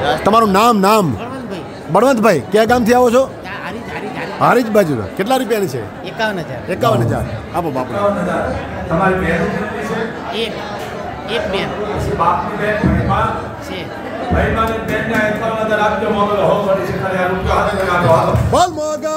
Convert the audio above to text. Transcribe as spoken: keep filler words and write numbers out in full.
તમારું નામ નામ બળવંતભાઈ ક્યાં ગામથી આવો છો? હારીજ બાજુ. કેટલા રૂપિયાની છે? એકાવન હજાર. એકાવન હજાર આપો બાપુ. એક એક બેન છે. બોલ મોગા